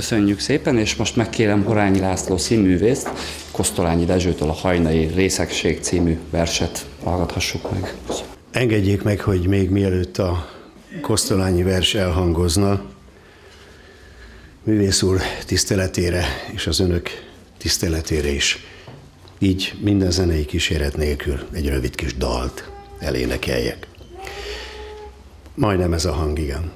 Köszönjük szépen, és most megkérem Horányi László színművészt, Kosztolányi Dezsőtől a Hajnai Részegség című verset hallgathassuk meg. Engedjék meg, hogy még mielőtt a kosztolányi vers elhangozna, művész úr tiszteletére és az önök tiszteletére is így minden zenei kíséret nélkül egy rövid kis dalt elénekeljek. Majdnem ez a hang, igen.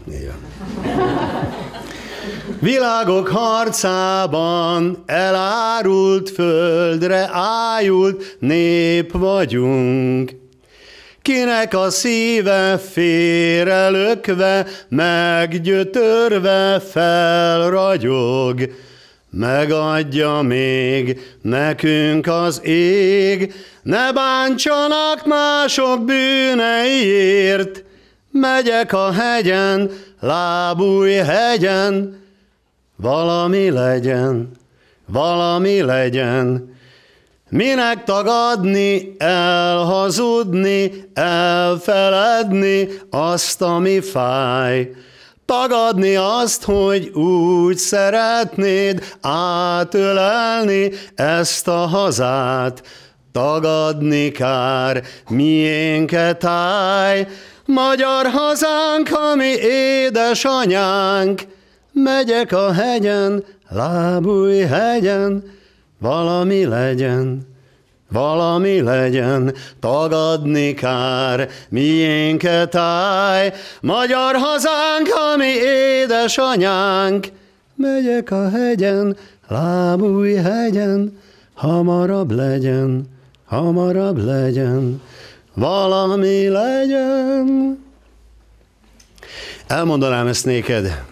Világok harcában elárult földre ájult nép vagyunk, kinek a szíve félrelökve, meggyötörve felragyog, megadja még nekünk az ég, ne bántsanak mások bűneiért, megyek a hegyen, Lábújhegyen, valami legyen, valami legyen. Minek tagadni, elhazudni, elfeledni azt, ami fáj. Tagadni azt, hogy úgy szeretnéd átölelni ezt a hazát. Tagadni kár, miénket állj, magyar hazánk, ami édesanyánk. Megyek a hegyen, Lábújhegyen, valami legyen, valami legyen, tagadni kár, miénket állj, magyar hazánk, ami édesanyánk. Megyek a hegyen, Lábújhegyen, hamarabb legyen, hamarabb legyen, valami legyen. Elmondanám ezt néked.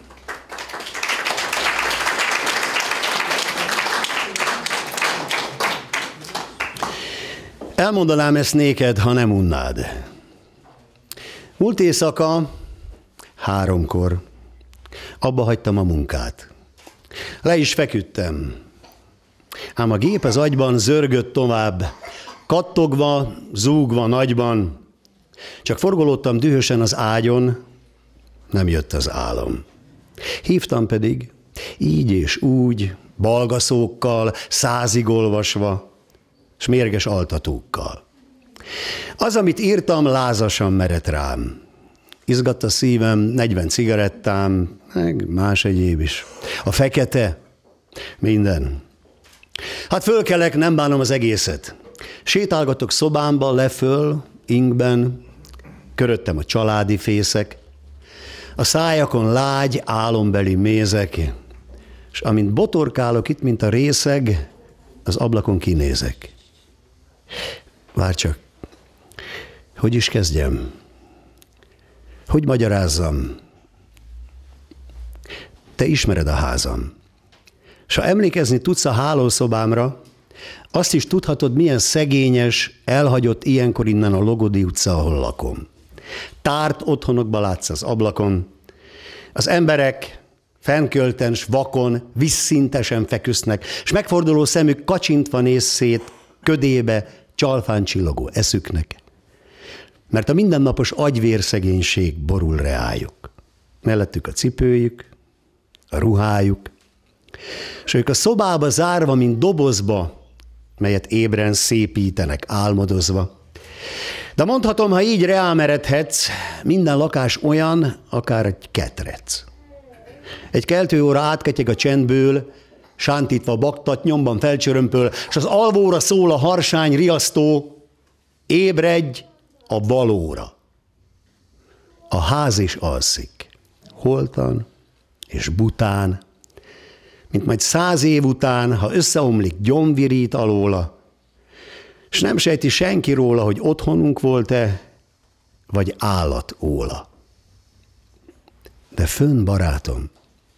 Elmondanám ezt néked, ha nem unnád. Múlt éjszaka 3-kor abba hagytam a munkát. Le is feküdtem. Ám a gép az agyban zörgött tovább, kattogva, zúgva nagyban. Csak forgolódtam dühösen az ágyon, nem jött az álom. Hívtam pedig, így és úgy, balgaszókkal, 100-ig olvasva, s mérges altatókkal. Az, amit írtam, lázasan merett rám. Izgatt a szívem, 40 cigarettám, meg más egyéb is. A fekete, minden. Hát fölkelek, nem bánom az egészet. Sétálgatok szobámba, leföl, ingben, köröttem a családi fészek, a szájakon lágy, álombeli mézek, és amint botorkálok itt, mint a részeg, az ablakon kinézek. Várj csak, hogy is kezdjem? Hogy magyarázzam? Te ismered a házam. S ha emlékezni tudsz a hálószobámra, azt is tudhatod, milyen szegényes, elhagyott ilyenkor innen a Logodi utca, ahol lakom. Tárt otthonokba látsz az ablakon. Az emberek fennkölten s vakon, vízszintesen feküsznek, s megforduló szemük kacsintva néz szét ködébe, csalfán csillogó eszüknek. Mert a mindennapos agyvérszegénység borul reájuk. Mellettük a cipőjük, a ruhájuk, és ők a szobába zárva, mint dobozba, melyet ébren szépítenek álmodozva. De mondhatom, ha így reámeredhetsz, minden lakás olyan, akár egy ketrec. Egy keltőóra átketyeg a csendből, sántítva baktat, nyomban felcsörömpöl, és az alvóra szól a harsány riasztó, ébredj a valóra. A ház is alszik, holtan és bután, mint majd 100 év után, ha összeomlik, gyomvirít alóla, és nem sejti senki róla, hogy otthonunk volt-e, vagy állat óla. De fönn, barátom,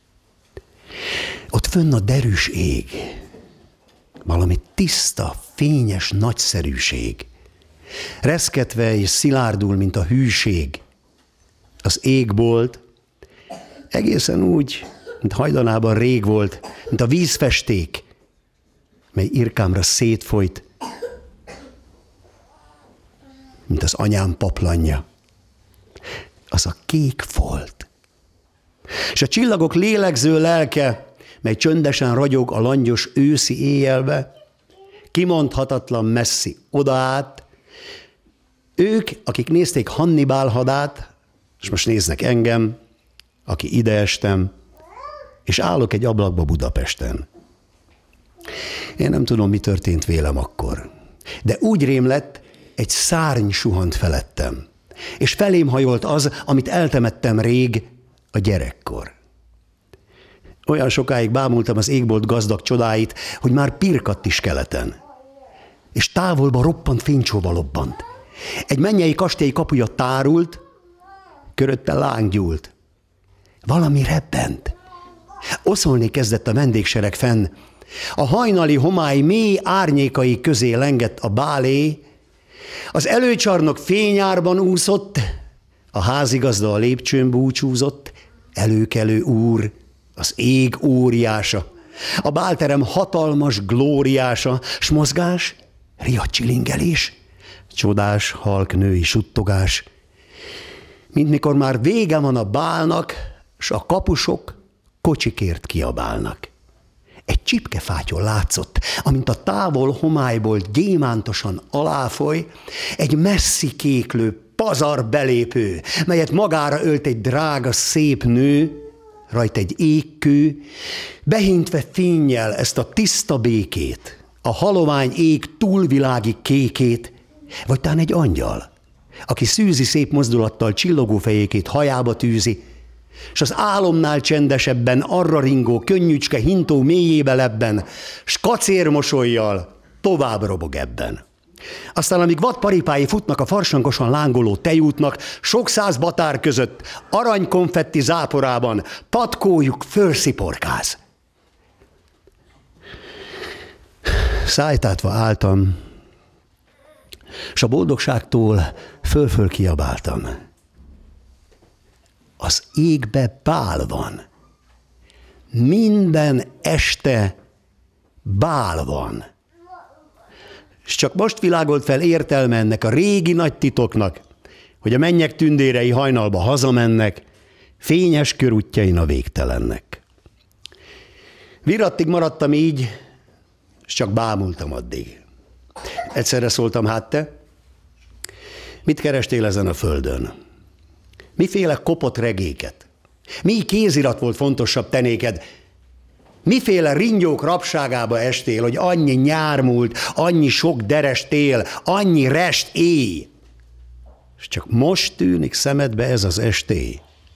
ott fönn a derűs ég, valami tiszta, fényes nagyszerűség, reszketve és szilárdul, mint a hűség. Az égbolt egészen úgy, mint hajdanában rég volt, mint a vízfesték, mely irkámra szétfolyt, mint az anyám paplanja. Az a kék folt. És a csillagok lélegző lelke mely csöndesen ragyog a langyos őszi éjjelbe, kimondhatatlan messzi odaát. Ők, akik nézték Hannibal hadát, és most néznek engem, aki ide estem, és állok egy ablakba Budapesten. Én nem tudom, mi történt vélem akkor, de úgy rém lett, egy szárny suhant felettem, és felém hajolt az, amit eltemettem rég, a gyerekkor. Olyan sokáig bámultam az égbolt gazdag csodáit, hogy már pirkadt is keleten. És távolba roppant fénycsóva lobbant. Egy mennyei kastély kapuja tárult, körötte láng gyúlt. Valami rebbent. Oszolni kezdett a vendégsereg fenn. A hajnali homály mély árnyékai közé lengett a bálé, az előcsarnok fényárban úszott, a házigazda a lépcsőn búcsúzott, előkelő úr, az ég óriása, a bálterem hatalmas glóriása, s mozgás, riadt csilingelés, csodás halk női suttogás, mint mikor már vége van a bálnak, s a kapusok kocsikért kiabálnak. Egy csipkefátyol látszott, amint a távol homályból gyémántosan aláfoly, egy messzi kéklő, pazar belépő, melyet magára ölt egy drága, szép nő, rajta egy égkő, behintve fénnyel ezt a tiszta békét, a halovány ég túlvilági kékét, vagy tán egy angyal, aki szűzi szép mozdulattal csillogó fejékét hajába tűzi, s az álomnál csendesebben arra ringó könnyűcske hintó mélyébe lebben, s kacérmosollyal tovább robog ebben. Aztán, amíg vadparipái futnak a farsangosan lángoló tejútnak, sok száz batár között, aranykonfetti záporában, patkójuk fölsziporkáz. Szájtátva álltam, s a boldogságtól föl-föl kiabáltam. Az égbe bál van. Minden este bál van. És csak most világolt fel értelme ennek a régi nagy titoknak, hogy a mennyek tündérei hajnalba hazamennek, fényes körútjain a végtelennek. Virattig maradtam így, és csak bámultam addig. Egyszerre szóltam, hát te, mit kerestél ezen a földön? Miféle kopott regéket? Mi kézirat volt fontosabb te néked? Miféle ringyók rabságába estél, hogy annyi nyár múlt, annyi sok deres tél, annyi rest éj? És csak most tűnik szemedbe ez az estély.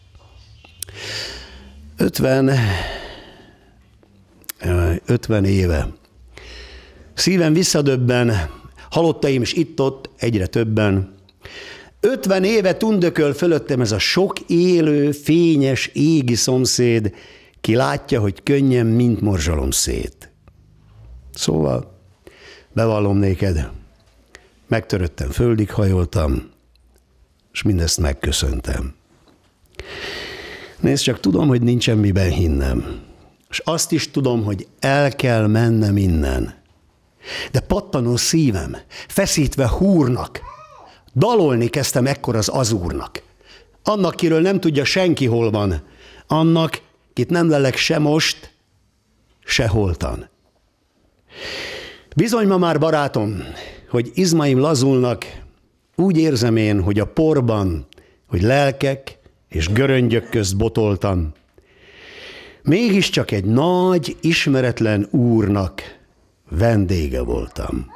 50 éve. Szívem visszadöbben, halottaim is itt-ott, egyre többen. 50 éve tundököl fölöttem ez a sok élő, fényes, égi szomszéd, ki látja, hogy könnyen mint morzsalom szét. Szóval, bevallom néked, megtöröttem, földig hajoltam, és mindezt megköszöntem. Nézd, csak tudom, hogy nincsen miben hinnem, és azt is tudom, hogy el kell mennem innen. De pattanó szívem, feszítve húrnak, dalolni kezdtem ekkor az azúrnak. Annak, kiről nem tudja senki, hol van. Annak, kit nem lelek se most, se holtan. Bizony ma már, barátom, hogy izmaim lazulnak, úgy érzem én, hogy a porban, hogy lelkek és göröngyök közt botoltam. Mégiscsak egy nagy, ismeretlen úrnak vendége voltam.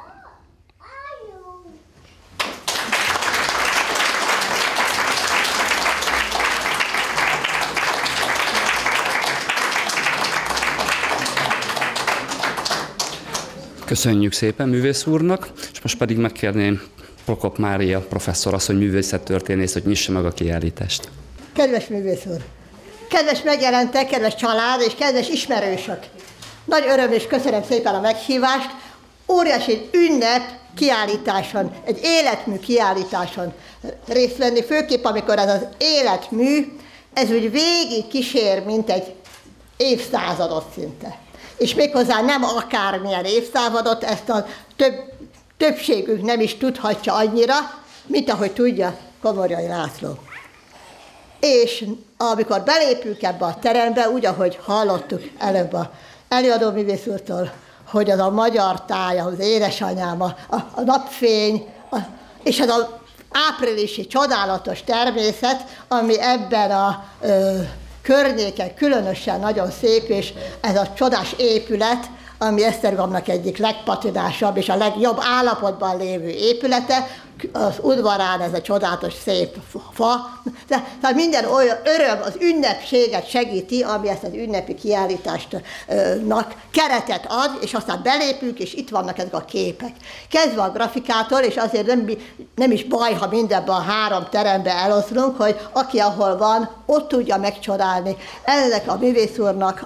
Köszönjük szépen művész úrnak, és most pedig megkérném Prokop Mária professzorasszony művészettörténész, hogy nyissa meg a kiállítást. Kedves művész úr, kedves megjelentek, kedves család és kedves ismerősök! Nagy öröm és köszönöm szépen a meghívást. Óriási ünnep kiállításon, egy életmű kiállításon részt venni, főképp amikor ez az életmű, ez úgy végig kísér, mint egy évszázadot szinte. És méghozzá nem akármilyen évszázadot, ezt a többségük nem is tudhatja annyira, mint ahogy tudja Komorjai László. És amikor belépünk ebbe a terembe, úgy, ahogy hallottuk előbb a előadó művész úrtól, hogy az a magyar táj, az édesanyám, a napfény, és az az áprilisi csodálatos természet, ami ebben a környéken különösen nagyon szép, és ez a csodás épület, ami Esztergomnak egyik legpatinásabb és a legjobb állapotban lévő épülete, az udvarán ez a csodálatos szép fa. Tehát minden olyan öröm, az ünnepséget segíti, ami ezt az ünnepi kiállításnak keretet ad, és aztán belépünk, és itt vannak ezek a képek. Kezdve a grafikától, és azért nem is baj, ha mindenben a 3 terembe eloszlunk, hogy aki ahol van, ott tudja megcsodálni ennek a művész úrnak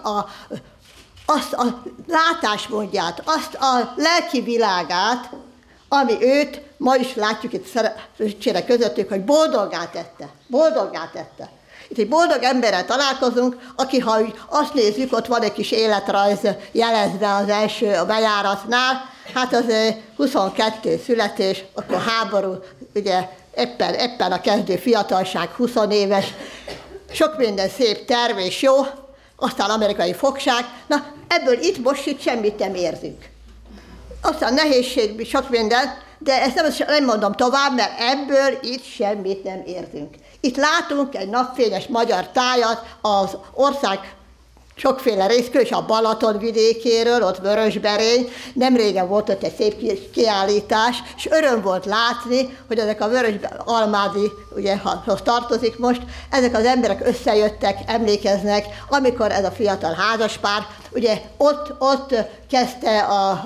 azt a látásmódját, azt a lelki világát, ami őt, ma is látjuk itt szerencsére közöttük, hogy boldoggá tette. Boldoggá tette. Itt egy boldog emberrel találkozunk, aki, ha azt nézzük, ott van egy kis életrajz jelezve az első a bejáratnál, hát az 22 születés, akkor háború, ugye éppen a kezdő fiatalság, 20 éves, sok minden szép terv és jó, aztán amerikai fogság, na ebből itt semmit nem érzünk. Aztán nehézség, sok minden, de ezt nem mondom tovább, mert ebből itt semmit nem érzünk. Itt látunk egy napfényes magyar tájat az ország sokféle részkül, és a Balaton vidékéről, ott Vörösberény, nem régen volt ott egy szép kiállítás, és öröm volt látni, hogy ezek a Almádi, ugye, ha tartozik most, ezek az emberek összejöttek, emlékeznek, amikor ez a fiatal házaspár, ugye ott kezdte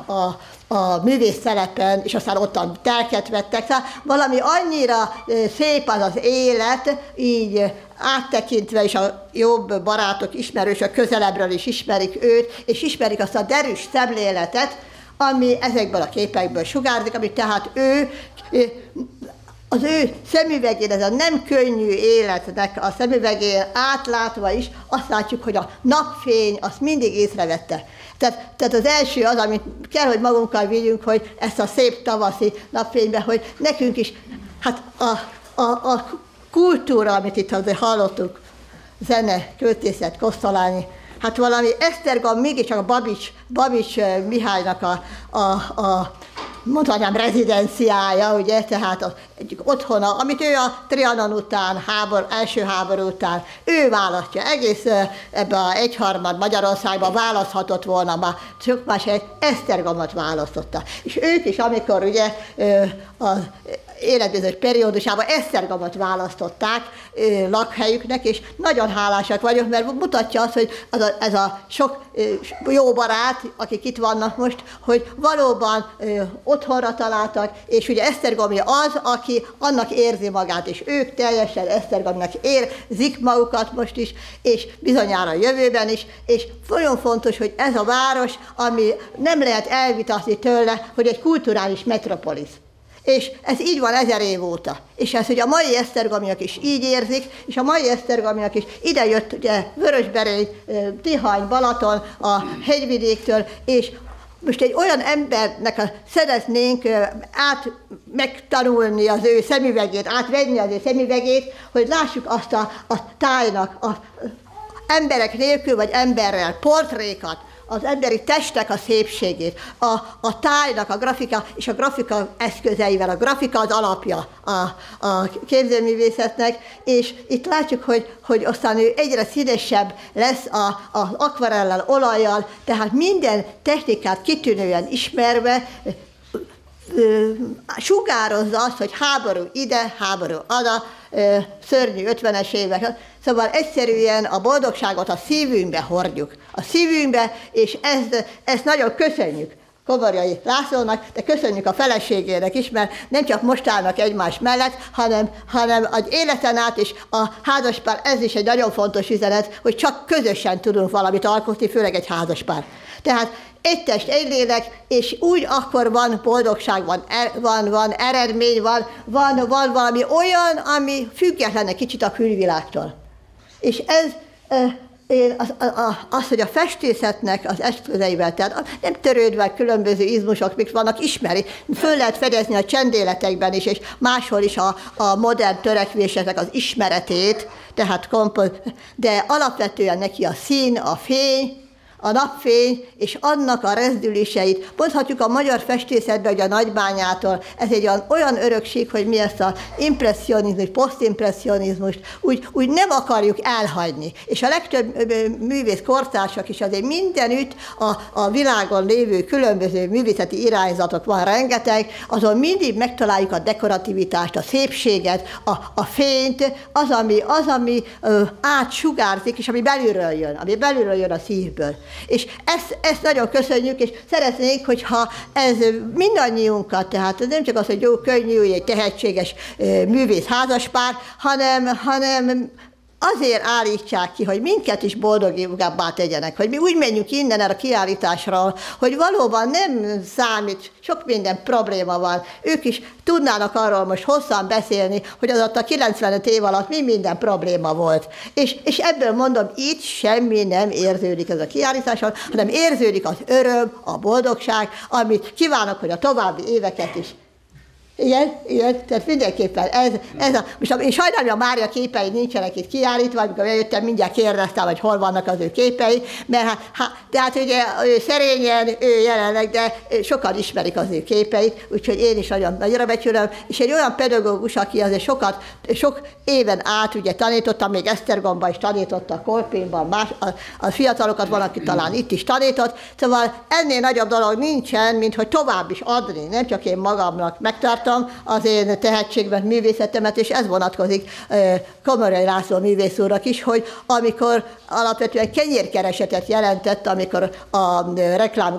a művész szelepen, és aztán ottan telket vettek. Tehát valami annyira szép az az élet, így áttekintve, és a jobb barátok, ismerősök közelebbről is ismerik őt, és ismerik azt a derűs szemléletet, ami ezekből a képekből sugárzik, ami tehát az ő szemüvegén, ez a nem könnyű életnek a szemüvegén átlátva is, azt látjuk, hogy a napfény azt mindig észrevette. Tehát az első az, amit kell, hogy magunkkal vigyünk, hogy ezt a szép tavaszi napfénybe, hogy nekünk is, hát a kultúra, amit itt azért hallottuk, zene, költészet, Kosztolányi, hát valami Esztergom, mégiscsak a Babics Mihálynak mondhatnám rezidenciája, ugye, tehát az egyik otthona, amit ő a Trianon után, első háború után, ő választja. Egész ebbe a 1/3 Magyarországban választhatott volna, már csak más egy Esztergomot választotta. És ők is, amikor ugye az életbizonyos periódusában Esztergomot választották lakhelyüknek, és nagyon hálásak vagyok, mert mutatja azt, hogy ez a sok jó barát, akik itt vannak most, hogy valóban otthonra találtak, és ugye Esztergomi az, aki annak érzi magát, és ők teljesen Esztergomnak érzik magukat most is, és bizonyára a jövőben is, és nagyon fontos, hogy ez a város, ami nem lehet elvitatni tőle, hogy egy kulturális metropolis. És ez így van 1000 év óta. És ez, hogy a mai esztergomiak is így érzik, és a mai esztergomiak is ide jött ugye Vörösberény, Tihany, Balaton, a hegyvidéktől, és most egy olyan embernek szeretnénk megtanulni az ő szemüvegét, átvenni az ő szemüvegét, hogy lássuk azt a tájnak, az emberek nélkül, vagy emberrel portrékat, az emberi testek a szépségét, a tájnak, a grafika és a grafika eszközeivel. A grafika az alapja a képzőművészetnek, és itt látjuk, hogy aztán ő egyre színesebb lesz az akvarellel, olajjal, tehát minden technikát kitűnően ismerve, sugározza azt, hogy háború ide, háború oda, szörnyű 50-es évek. Szóval egyszerűen a boldogságot a szívünkbe hordjuk. A szívünkbe, és ezt nagyon köszönjük Komorjai Lászlónak, de köszönjük a feleségének is, mert nem csak most állnak egymás mellett, hanem az életen át is a házaspár, ez is egy nagyon fontos üzenet, hogy csak közösen tudunk valamit alkotni, főleg egy házaspár. Tehát egy test, egy lélek, és úgy akkor van boldogság, van eredmény, van valami olyan, ami független egy kicsit a külvilágtól. És ez az, hogy a festészetnek az eszközeivel, tehát nem törődve különböző izmusok, mik vannak, ismeri, föl lehet fedezni a csendéletekben is, és máshol is a modern törekvéseknek az ismeretét, tehát de alapvetően neki a szín, a fény, a napfény és annak a rezdüléseit. Mondhatjuk a magyar festészetben, hogy a Nagybányától, ez egy olyan örökség, hogy mi ezt az impresszionizmus, posztimpresszionizmust úgy nem akarjuk elhagyni. És a legtöbb művész kortársak is azért mindenütt a világon lévő különböző művészeti irányzatok van rengeteg, azon mindig megtaláljuk a dekorativitást, a szépséget, a fényt, az, ami átsugárzik, és ami belülről jön a szívből. És ezt nagyon köszönjük, és szeretnénk, hogyha ez mindannyiunkat, tehát nem csak az, hogy jó, könnyű, egy tehetséges művész házaspár, hanem azért állítsák ki, hogy minket is boldogabbá tegyenek, hogy mi úgy menjünk innen erre a kiállításra, hogy valóban nem számít, sok minden probléma van. Ők is tudnának arról most hosszan beszélni, hogy az ott a 95 év alatt mi minden probléma volt. És ebből mondom, itt semmi nem érződik ez a kiállításon, hanem érződik az öröm, a boldogság, amit kívánok, hogy a további éveket is. Igen, tehát mindenképpen most én sajnálom, hogy a Mária képei nincsenek itt kiállítva, amikor eljöttem, mindjárt kérdeztem, hogy hol vannak az ő képei, mert tehát ugye ő szerényen, ő jelenleg, de sokan ismerik az ő képeit, úgyhogy én is nagyon nagyra becsülöm, és egy olyan pedagógus, aki azért sok éven át ugye tanítottam, még Esztergomban is tanította, Kolpénban, a fiatalokat van, aki talán itt is tanított, szóval ennél nagyobb dolog nincsen, mint hogy tovább is adni, nem csak én magamnak megtartom az én tehetségben, művészetemet, és ez vonatkozik Komorai László művész úrnak is, hogy amikor alapvetően kenyérkeresetet jelentett, amikor a reklám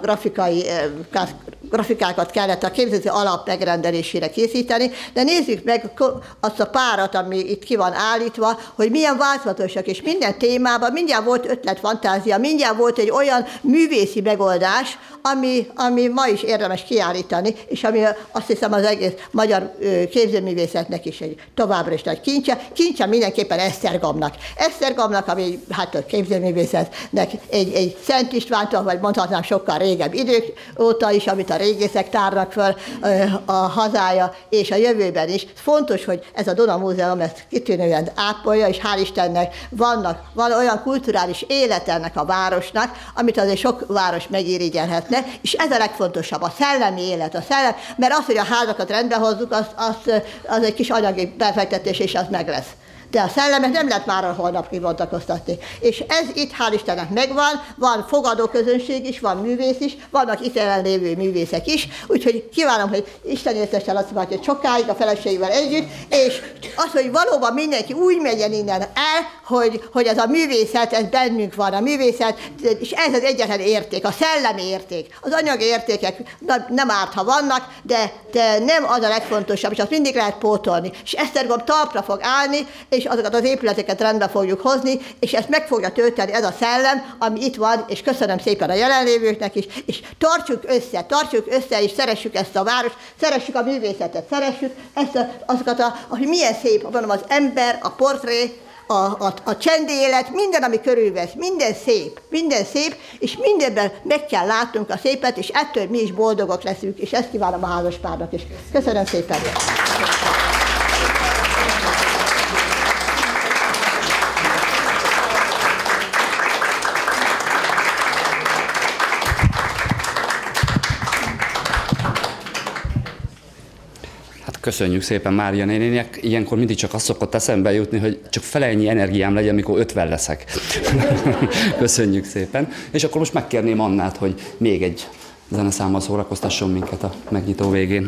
grafikákat kellett a képző alap megrendelésére készíteni, de nézzük meg azt a párat, ami itt ki van állítva, hogy milyen változatosak, és minden témában mindjárt volt ötletfantázia, mindjárt volt egy olyan művészi megoldás, ami ma is érdemes kiállítani, és ami azt hiszem az egész magyar képzőművészetnek is egy továbbra is nagy kincse mindenképpen Esztergomnak, ami hát a képzőművészetnek egy Szent Istvántól, vagy mondhatnám sokkal régebb idők óta is, amit a régészek tárnak föl a hazája, és a jövőben is. Fontos, hogy ez a Duna Múzeum ezt kitűnően ápolja, és hál' Istennek van olyan kulturális élet ennek a városnak, amit azért sok város megirigyelhetne, és ez a legfontosabb, a szellemi élet, mert az, hogy a házakat rendbe hozzuk, az egy kis anyagi befektetés, és az meg lesz. De a szellemet nem lehet már a holnap kibontakoztatni. És ez itt hál' Istennek megvan, van fogadóközönség is, van művész is, vannak itt jelenlévő művészek is, úgyhogy kívánom, hogy Isten értesse Laci sokáig a feleségével együtt, és az, hogy valóban mindenki úgy menjen innen el, hogy ez a művészet, ez bennünk van, a művészet, és ez az egyetlen érték, a szellemi érték. Az anyagi értékek nem árt, ha vannak, de nem az a legfontosabb, és azt mindig lehet pótolni. És Esztergom talpra fog állni, és azokat az épületeket rendbe fogjuk hozni, és ezt meg fogja tölteni ez a szellem, ami itt van, és köszönöm szépen a jelenlévőknek is, és tartsuk össze, és szeressük ezt a várost, szeressük a művészetet, szeressük hogy milyen szép, mondom, az ember, a portré, a csendélet, minden, ami körülvesz, minden szép, és mindenben meg kell látnunk a szépet, és ettől mi is boldogok leszünk, és ezt kívánom a házaspárnak is. Köszönöm szépen! Köszönjük szépen, Mária nénének. Ilyenkor mindig csak azt szokott eszembe jutni, hogy csak fele ennyi energiám legyen, mikor 50 leszek. Köszönjük szépen. És akkor most megkérném Annát, hogy még egy zeneszámmal szórakoztasson minket a megnyitó végén.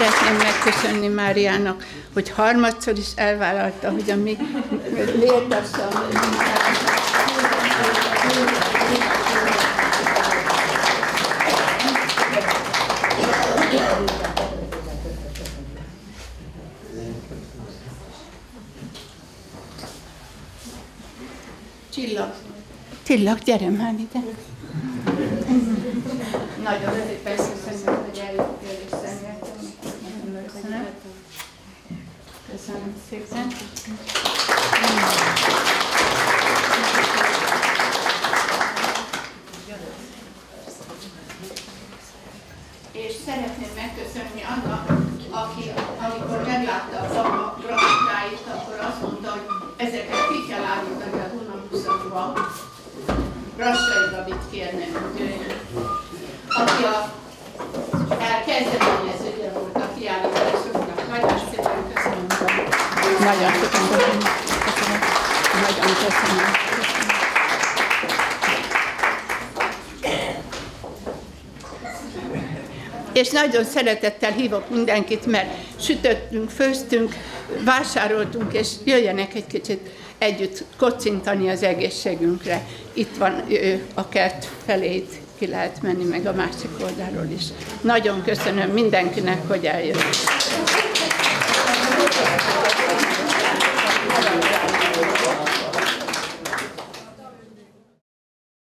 szeretném megköszönni Máriának, hogy harmadszor is elvállalta, hogy a mi léltasszal Csillag, gyere már ide. Nagyon szépen köszönöm, hogy eljöttél és szemléltem. Köszönöm szépen. És szeretném megköszönni annak, aki, amikor meglátta a grafikáit, akkor azt mondta, hogy ezeket ki kell állítani a Dunamuszakba. Rassai Gabit kérnem, hogy jöjjön. Aki a kezdeményezője volt a kiállításoknak. Nagyon szépen köszönöm. Nagyon szépen köszönöm. Nagyon köszönöm. És nagyon szeretettel hívok mindenkit, mert sütöttünk, főztünk, vásároltunk, és jöjjenek egy kicsit együtt kocintani az egészségünkre. Itt van a kert felé, ki lehet menni, meg a másik oldalról is. Nagyon köszönöm mindenkinek, hogy eljött.